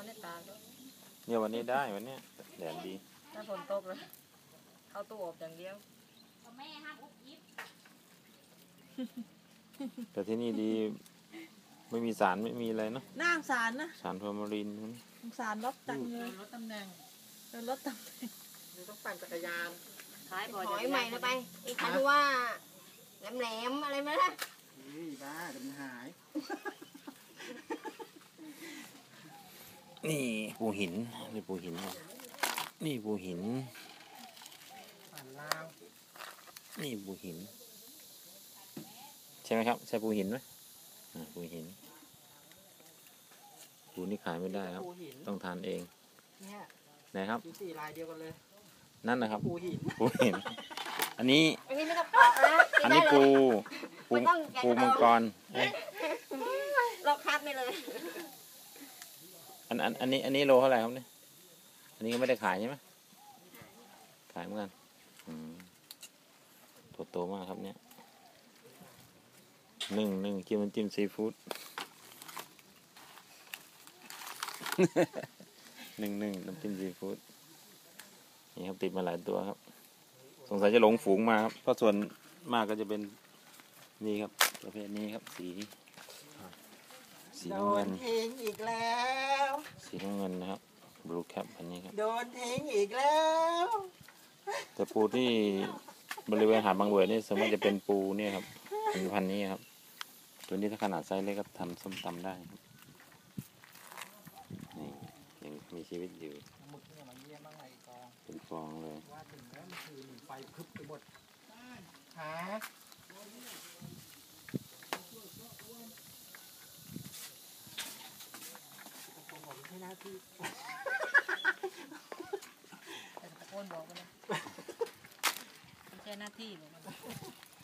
ในตาก็เนี่ยวันนี้ได้วันเนี้ยแดดดีถ้าฝนตกเลยเข้าตู้อบอย่างเดียวแม่ห้ามอุบอิบแต่ที่นี่ดีไม่มีสารไม่มีอะไรเนาะน่าสารนะสารฟอร์มาลินสารลดตังเลยลดตำแหน่งลดตำแหน่งต้องปั่นจักรยานขายบ่อยหอยใหม่ละไปอีกคันว่าแหลมๆอะไรไหมล่ะบ้าจะมันหายนี่ปูหินนี่ปูหินนี่ปูหินปั่นลาวนี่ปูหินใช่ไหมครับใช่ปูหินไหมปูหินปูนี่ขายไม่ได้ครับต้องทานเองไหนครับสีลายเดียวกันเลยนั่นนะครับปูหินอันนี้ไม่ต้องปอกนะอันนี้ปูมังกรเราคัดไปเลยอันนี้โลเท่าไหร่ครับเนี่ยอันนี้ก็ไม่ได้ขายใช่ไหมขายเหมือนกันตัวโตมากครับเนี่ยหนึ่งกินมันจิ้มซีฟู้ดหนึ่งน้ำจิ้มซีฟู้ดนี่ครับติดมาหลายตัวครับสงสัยจะหลงฝูงมาครับเพราะส่วนมากก็จะเป็นนี่ครับประเภทนี้ครับสีน้ำเงินโดนทิ้งอีกแล้วสีน้ำเงินนะครับบลูแคปอันนี้ครับโดนทิ้งอีกแล้วแต่ปูที่บริเวณหาดบางหลวยนี่สมมติจะเป็นปูเนี่ยครับพันนี้ครับตัวนี้ถ้าขนาดไซส์เล็กก็ทำส้มตำได้ครับนี่ยังมีชีวิตอยู่เป็นฟองเลยว่าถึงแล้วมันคือไฟพึบไปหมดหาผมให้หน้าที่ตะโกนบอกไปเลยไม่ใช่หน้าที่บอก